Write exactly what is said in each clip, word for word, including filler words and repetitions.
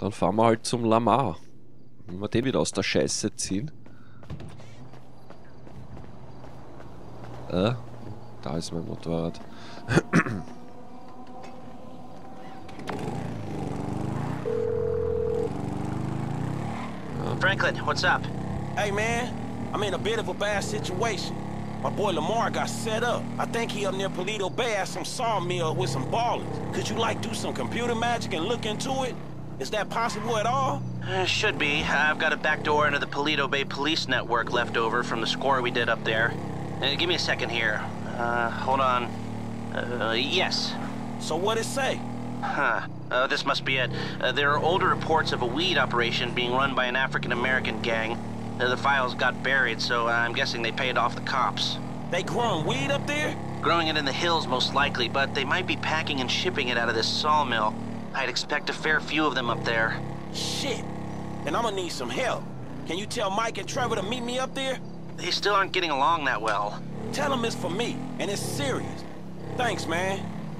Dann fahren wir halt zum Lamar. Wenn wir den wieder aus der Scheiße ziehen. Äh, da ist mein Motorrad. Franklin, what's up? Hey man, I'm in a bit of a bad situation. My boy Lamar got set up. I think he up near Paleto Bay at some sawmill with some ballers. Could you like do some computer magic and look into it? Is that possible at all? Uh, should be. I've got a back door into the Paleto Bay police network left over from the score we did up there. Uh, give me a second here. Uh, hold on. Uh, yes. So what it say? Huh. Uh, this must be it. Uh, there are older reports of a weed operation being run by an African-American gang. Uh, the files got buried, so uh, I'm guessing they paid off the cops. They growing weed up there? Growing it in the hills, most likely, but they might be packing and shipping it out of this sawmill. I'd expect a fair few of them up there. Shit. Then I'm gonna need some help. Can you tell Mike and Trevor to meet me up there? They still aren't getting along that well. Tell them it's for me, and it's serious. Thanks, man.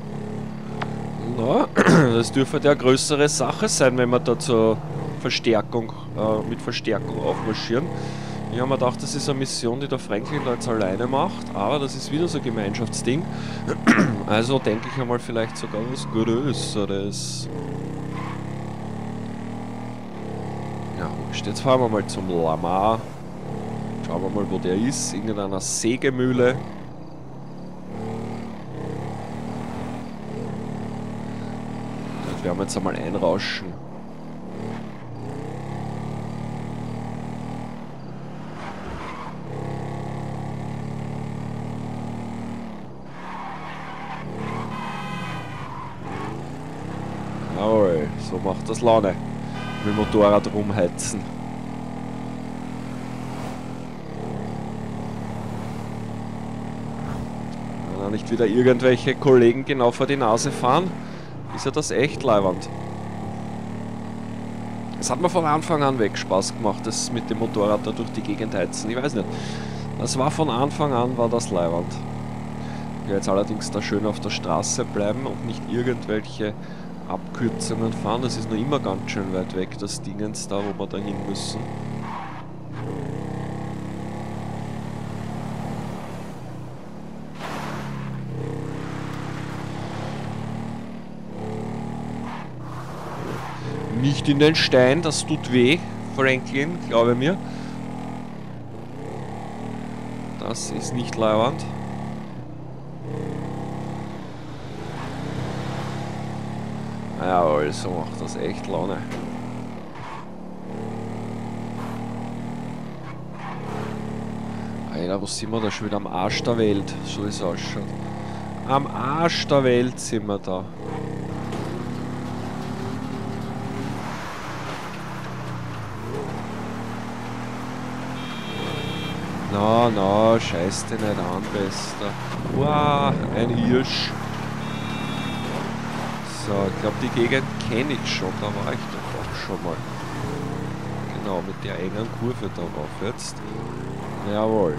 Na, das dürfte eine größere Sache sein, wenn wir da zur Verstärkung, äh, mit Verstärkung aufmarschieren. Ich habe mir gedacht, das ist eine Mission, die der Franklin da jetzt alleine macht, aber das ist wieder so ein Gemeinschaftsding. Also denke ich einmal vielleicht sogar was Größeres. Ja, wurscht. Jetzt fahren wir mal zum Lamar. Schauen wir mal, wo der ist. Irgendeiner Sägemühle. Dort werden wir jetzt einmal einrauschen. Jawohl, so macht das Laune. Mit dem Motorrad rumheizen. Wenn da nicht wieder irgendwelche Kollegen genau vor die Nase fahren, ist ja das echt leiwand. Es hat mir von Anfang an weg Spaß gemacht, das mit dem Motorrad da durch die Gegend heizen. Ich weiß nicht. Das war von Anfang an, war das leiwand. Ich werde jetzt allerdings da schön auf der Straße bleiben und nicht irgendwelche Abkürzungen fahren. Das ist noch immer ganz schön weit weg, das Dingens da, wo wir da hin müssen. Nicht in den Stein, das tut weh, Franklin, glaube mir. Das ist nicht leiwand. Jawohl, so macht das echt Laune. Alter, wo sind wir da schon wieder? Am Arsch der Welt, so wie es ausschaut. Am Arsch der Welt sind wir da. Na, na, scheiß dich nicht an, Bester. Wow, ein Hirsch. So, ich glaube, die Gegend kenne ich schon, da war ich doch auch schon mal. Genau, mit der engen Kurve darauf jetzt. Jawohl.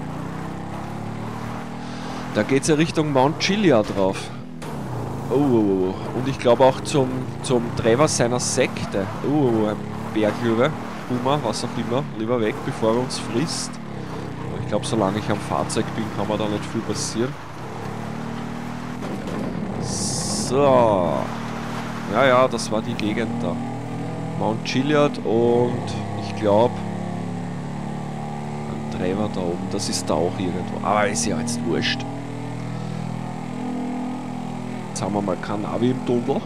Da geht es ja Richtung Mount Chiliad drauf. Oh, oh, oh, und ich glaube auch zum, zum Träger seiner Sekte. Oh, ein Berglöwe, Puma, was auch immer. Lieber weg, bevor er uns frisst. Ich glaube, solange ich am Fahrzeug bin, kann mir da nicht viel passieren. So. Ja, ja, das war die Gegend da. Mount Chiliad und ich glaube ein Träger da oben. Das ist da auch irgendwo. Aber ist ja jetzt wurscht. Jetzt haben wir mal kein Navi im Tunnel.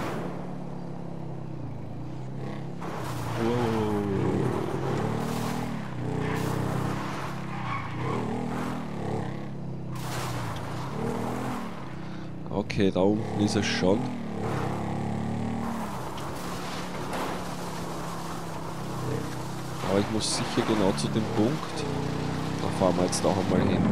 Okay, da unten ist es schon. Aber ich muss sicher genau zu dem Punkt. Da fahren wir jetzt auch einmal hin.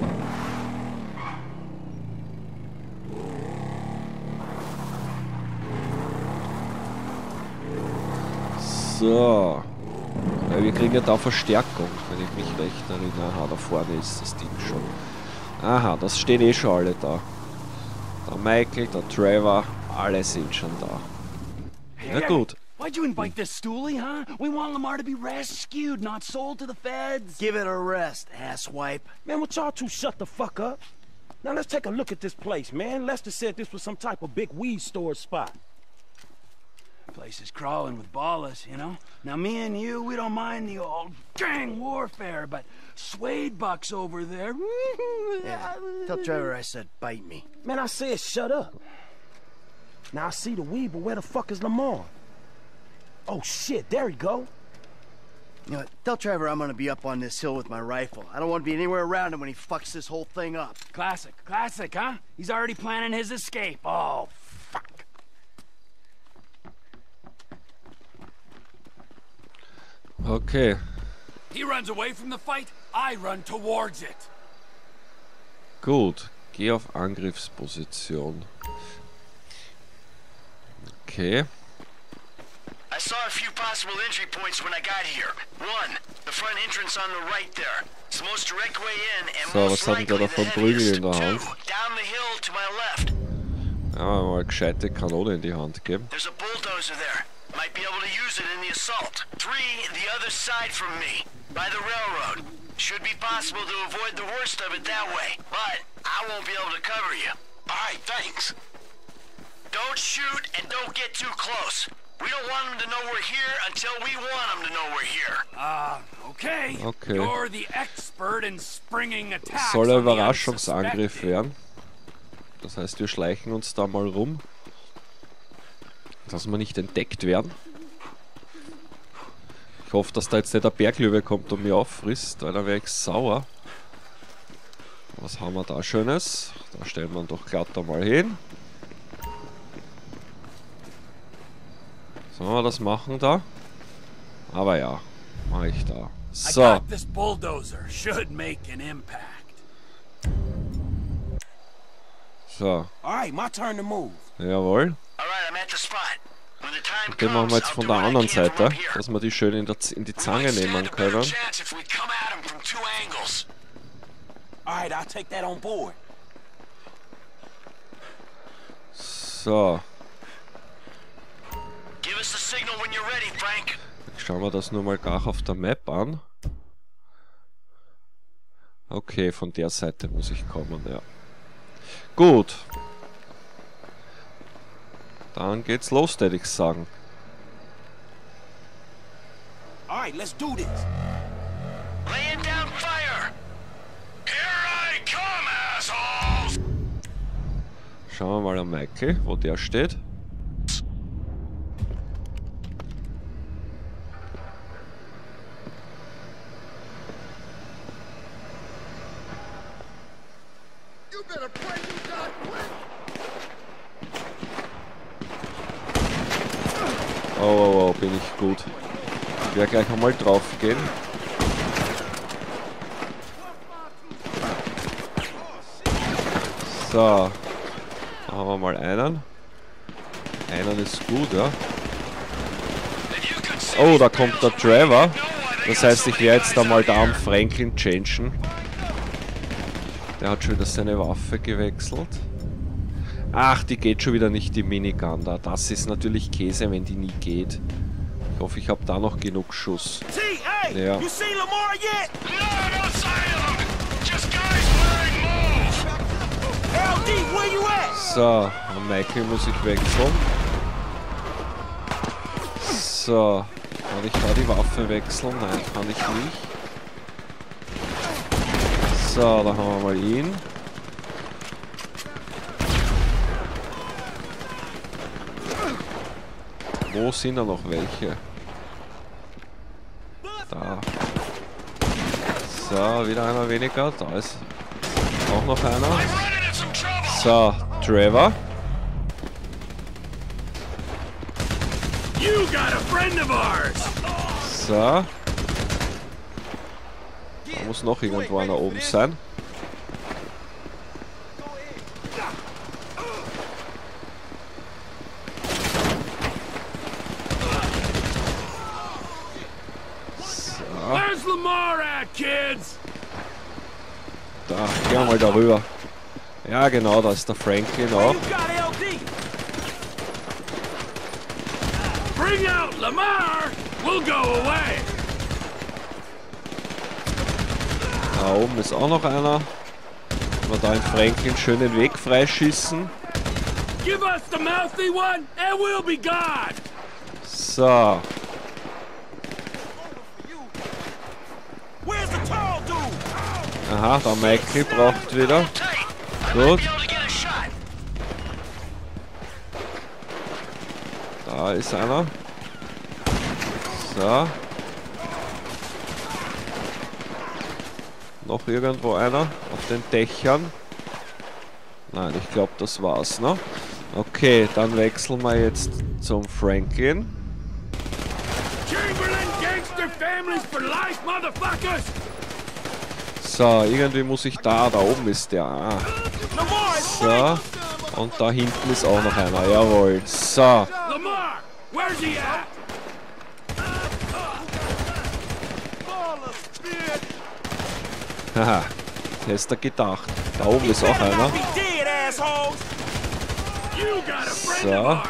So. Ja, wir kriegen ja da Verstärkung, wenn ich mich recht erinnere. Aha, da vorne ist das Ding schon. Aha, das stehen eh schon alle da. Der Michael, der Trevor, alle sind schon da. Na gut. Why'd you invite this stoolie, huh? We want Lamar to be rescued, not sold to the feds. Give it a rest, asswipe. Man, would y'all two shut the fuck up? Now let's take a look at this place, man. Lester said this was some type of big weed storage spot. Place is crawling with ballers, you know? Now me and you, we don't mind the old gang warfare, but Suede Buck's over there. Yeah, tell Trevor I said bite me. Man, I said shut up. Now I see the weed, but where the fuck is Lamar? Oh shit, there he go. You know what? Tell Trevor I'm gonna be up on this hill with my rifle. I don't want to be anywhere around him when he fucks this whole thing up. Classic, classic, huh? He's already planning his escape. Oh, fuck. Okay. He runs away from the fight, I run towards it. Gut. Geh auf Angriffsposition. Okay. I saw a few possible entry points when I got here. One, the front entrance on the right there. It's the most direct way in and So, most was hat denn der likely da the von Prügel heaviest. in der Hand? Two, down the hill to my left. Ja, mal eine gescheite Kanone in die Hand geben. There's a bulldozer there. Might be able to use it in the assault. Three, the other side from me, by the railroad. Should be possible to avoid the worst of it that way, but I won't be able to cover you. All right, thanks. Don't shoot and don't get too close. We don't want them to know we're here until we want them to know we're here. Ah, uh, okay. Okay. You're the expert in springing attacks. Soll ein on the Überraschungsangriff unsuspecting. werden. Das heißt, wir schleichen uns da mal rum, dass wir nicht entdeckt werden. Ich hoffe, dass da jetzt nicht der Berglöwe kommt und mich auffrisst, weil dann wäre ich sauer. Was haben wir da Schönes? Da stellen wir ihn doch glatt einmal hin. Sollen wir das machen da? Aber ja, mache ich da. I So. got this bulldozer. Should make an impact. So. All right, my turn to move. Jawohl. All right, I'm at the spot. When the time Den machen comes, wir jetzt I'll von do der what I anderen can from Seite, up here. dass wir die schön in, der Z in die We might Zange stand nehmen a better können. chance if we come at 'em from two angles. All right, I'll take that on board. So. Give us the signal when you're ready, Frank. Schauen wir das nur mal gar auf der Map an. Okay, von der Seite muss ich kommen, ja. Gut. Dann geht's los, würde ich sagen. All right, let's do this. Laying down fire. Here I come, assholes. Schauen wir mal an Michael, wo der steht. Oh, oh, oh, bin ich gut. Ich werde gleich einmal drauf gehen. So. Da haben wir mal einen. Einen ist gut, ja. Oh, da kommt der Trevor. Das heißt, ich werde jetzt einmal da am Franklin changen. Der hat schon wieder seine Waffe gewechselt. Ach, die geht schon wieder nicht, die Minigun da. Das ist natürlich Käse, wenn die nie geht. Ich hoffe, ich habe da noch genug Schuss. T, hey, Ja. you seen Lamar yet? No, no sign of 'em. Just guys wearing move. L D, where you at? So, an Michael muss ich wechseln. So, kann ich da die Waffe wechseln? Nein, kann ich nicht. So, da haben wir mal ihn. Wo sind da noch welche? Da. So, wieder einer weniger. Da ist auch noch einer. Running into some trouble. So, Trevor. You got a friend of ours. So. Da muss noch irgendwo einer oben sein. Where's Lamar at, kids? Da, gehen wir mal darüber. Ja, genau, da ist der Franklin auch. You got L D. bring out Lamar, we'll go away. Da oben ist auch noch einer. Wir da in Franklin schön den Weg freischießen. Give us the mouthy one, and we'll be gone. So. Where's the tall dude? Aha, der Michael braucht wieder. Gut. Da ist einer. So. Noch irgendwo einer auf den Dächern. Nein, ich glaube, das war's, ne? Okay, dann wechseln wir jetzt zum Franklin. Chamberlain gangster families for life, motherfuckers. So, irgendwie muss ich da, da oben ist der. Ah. So, und da hinten ist auch noch einer, jawohl. So. Lamar, where's he at? Haha, hast du gedacht. Da oben ist auch einer. So.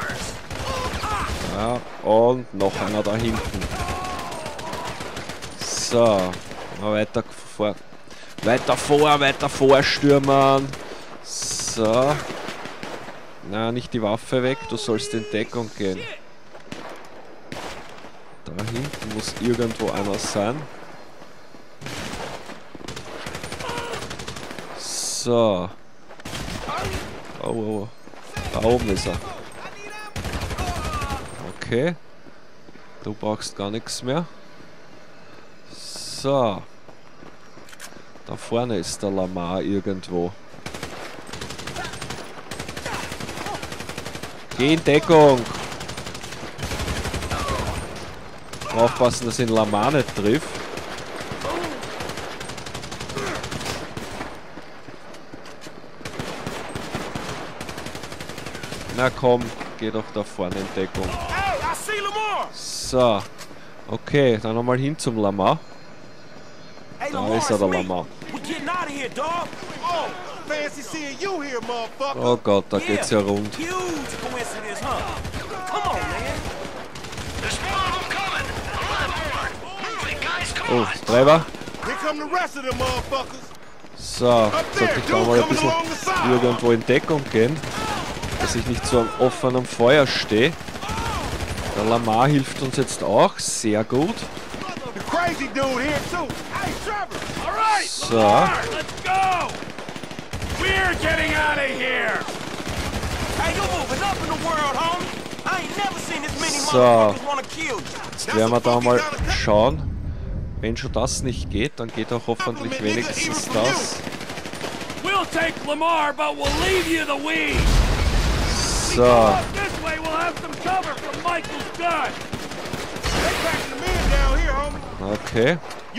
Ja, und noch einer da hinten. So, mal weiter vor. Weiter vor, weiter vorstürmen. So. Na, nicht die Waffe weg, du sollst in Deckung gehen. Da hinten muss irgendwo einer sein. So. Oh, oh, oh. Da oben ist er. Okay. Du brauchst gar nichts mehr. So. Da vorne ist der Lamar irgendwo. Geh in Deckung. Aufpassen, dass ihn Lamar nicht trifft. Na komm, geh doch da vorne in Deckung. So. Okay, dann nochmal hin zum Lamar. Da ist er, der Lamar. Oh Gott, da geht's ja rund. Oh, Treiber. So, sollte ich da mal ein bisschen irgendwo in Deckung gehen, dass ich nicht so am offenen Feuer stehe. Der Lamar hilft uns jetzt auch, sehr gut. So. So. Jetzt werden wir da mal schauen. Wenn schon das nicht geht, dann geht auch hoffentlich wenigstens das. So. Okay.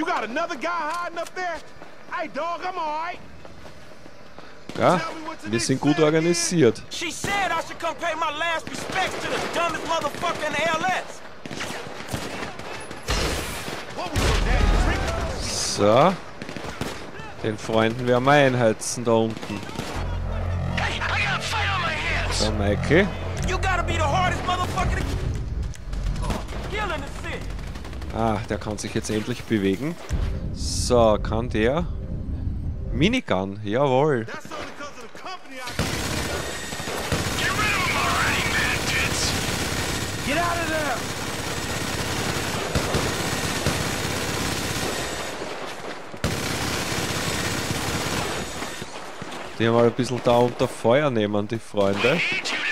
Ja, wir sind gut organisiert. So. Den Freunden werden wir einheizen da unten. So, Michael. Ah, der kann sich jetzt endlich bewegen. So, kann der... Minigun, jawohl. Die mal ein bisschen da unter Feuer nehmen, die Freunde.